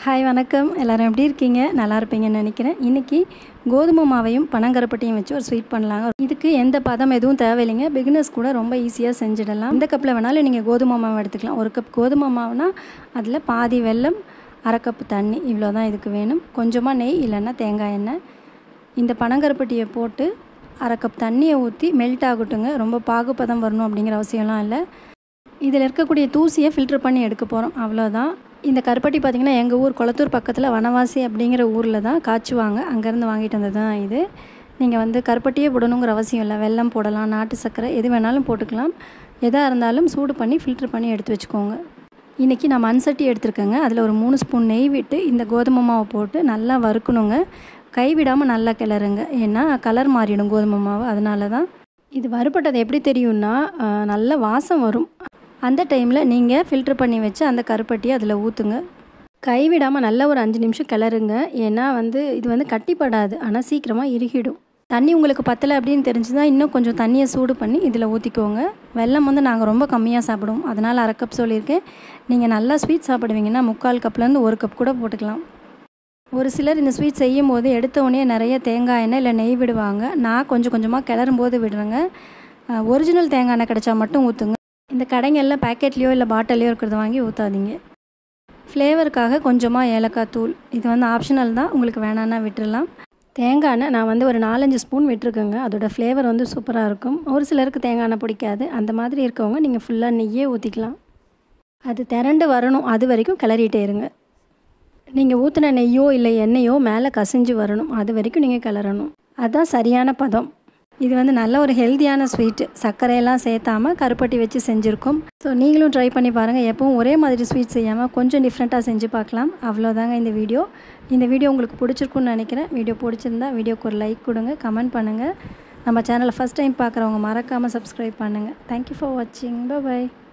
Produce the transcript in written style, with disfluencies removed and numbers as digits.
Hi வணக்கம். எல்லாரும் எப்படி இருக்கீங்க? நல்லா இருப்பீங்கன்னு நினைக்கிறேன். இன்றைக்கி கோதுமை மாவையும் பனங்கருப்பட்டியும் வச்சு ஒரு ஸ்வீட் பண்ணலாங்க. இதுக்கு எந்த பதம் எதுவும் தேவையில்லைங்க. பிகினர்ஸ் கூட ரொம்ப ஈஸியாக செஞ்சிடலாம். இந்த கப்பில் வேணாலும் நீங்கள் கோதுமை மாவு எடுத்துக்கலாம். ஒரு கப் கோதுமை மாவுனா அதில் பாதி வெல்லம், அரை கப்பு தண்ணி, இவ்வளோ தான் இதுக்கு வேணும். கொஞ்சமாக நெய் இல்லைன்னா தேங்காய் எண்ணெய். இந்த பனங்கருப்பட்டியை போட்டு அரை கப் தண்ணியை ஊற்றி மெல்ட் ஆகட்டுங்க. ரொம்ப பாகுப்பதம் வரணும் அப்படிங்கிற அவசியம்லாம் இல்லை. இதில் இருக்கக்கூடிய தூசியை ஃபில்டர் பண்ணி எடுக்க போகிறோம், அவ்வளோதான். இந்த கருப்பட்டி பார்த்திங்கன்னா எங்கள் ஊர் கொளத்தூர் பக்கத்தில் வனவாசி அப்படிங்கிற ஊரில் தான் காய்ச்சுவாங்க. அங்கேருந்து வாங்கிட்டு வந்தது தான் இது. நீங்கள் கருப்பட்டியே போடணுங்கிற அவசியம் இல்லை. வெல்லம் போடலாம், நாட்டு சர்க்கரை எது வேணாலும் போட்டுக்கலாம். எதாக இருந்தாலும் சூடு பண்ணி ஃபில்டர் பண்ணி எடுத்து வச்சுக்கோங்க. இன்றைக்கி நான் மண் சட்டி எடுத்துருக்கேங்க. அதில் ஒரு 3 ஸ்பூன் நெய் விட்டு இந்த கோதுமை மாவை போட்டு நல்லா வறுக்கணுங்க. கைவிடாமல் நல்லா கிளறுங்க. ஏன்னா கலர் மாறிடும் கோதுமை மாவு, அதனால தான். இது வறுபட்டது எப்படி தெரியும்னா நல்ல வாசம் வரும். அந்த டைமில் நீங்கள் ஃபில்ட்ரு பண்ணி வச்சு அந்த கருப்பட்டியை அதில் ஊற்றுங்க. கைவிடாமல் நல்லா ஒரு 5 நிமிஷம் கிளறுங்க. ஏன்னா இது கட்டிப்படாது, ஆனால் சீக்கிரமாக இறுகிடும். தண்ணி உங்களுக்கு பத்தலை அப்படின்னு தெரிஞ்சுதான் இன்னும் கொஞ்சம் தண்ணியை சூடு பண்ணி இதில் ஊற்றிக்கோங்க. வெல்லம் நாங்கள் ரொம்ப கம்மியாக சாப்பிடுவோம், அதனால் அரை கப் சொல்லியிருக்கேன். நீங்கள் நல்லா ஸ்வீட் சாப்பிடுவீங்கன்னா 3/4 கப்லேருந்து 1 கப் கூட போட்டுக்கலாம். ஒரு சிலர் இந்த ஸ்வீட் செய்யும் போது எடுத்தோடனே நிறைய தேங்காய் எண்ணெய் இல்லை நெய் விடுவாங்க. நான் கொஞ்சம் கொஞ்சமாக கிளறும் போது விடுறேங்க. ஒரிஜினல் தேங்காய் எண்ணெய் கிடைச்சா மட்டும் ஊற்றுங்க. இந்த கடைங்களில் பேக்கெட்லேயோ இல்லை பாட்டிலையோ இருக்கிறத வாங்கி ஊற்றாதீங்க. ஃப்ளேவருக்காக கொஞ்சமாக ஏலக்காய் தூள், இது ஆப்ஷனல் தான், உங்களுக்கு வேணான்னா விட்டுடலாம். தேங்காய் எண்ணெய் நான் ஒரு 4-5 ஸ்பூன் விட்டுருக்கேங்க. அதோட ஃப்ளேவர் சூப்பராக இருக்கும். ஒரு சிலருக்கு தேங்காய் எண்ணெய் பிடிக்காது. அந்த மாதிரி இருக்கவங்க நீங்கள் ஃபுல்லாக நெய்யே ஊற்றிக்கலாம். அது திரண்டு வரணும், அது வரைக்கும் கிளறிட்டே இருங்க. நீங்கள் ஊற்றின நெய்யோ இல்லை எண்ணெயோ மேலே கசிஞ்சு வரணும், அது வரைக்கும் நீங்கள் கிளறணும். அதுதான் சரியான பதம். இது நல்ல ஒரு ஹெல்த்தியான ஸ்வீட்டு. சர்க்கரையெல்லாம் சேர்த்தாமல் கருப்பட்டி வச்சு செஞ்சுருக்கோம். ஸோ நீங்களும் ட்ரை பண்ணி பாருங்கள். எப்பவும் ஒரே மாதிரி ஸ்வீட் செய்யாமல் கொஞ்சம் டிஃப்ரெண்ட்டாக செஞ்சு பார்க்கலாம். அவ்வளோதாங்க இந்த வீடியோ. இந்த வீடியோ உங்களுக்கு பிடிச்சிருக்குன்னு நினைக்கிறேன். வீடியோ பிடிச்சிருந்தா வீடியோக்கு ஒரு லைக் கொடுங்க, கமெண்ட் பண்ணுங்கள். நம்ம சேனலை ஃபஸ்ட் டைம் பார்க்குறவங்க மறக்காமல் சப்ஸ்கிரைப் பண்ணுங்கள். தேங்க்யூ ஃபார் வாட்சிங். பை.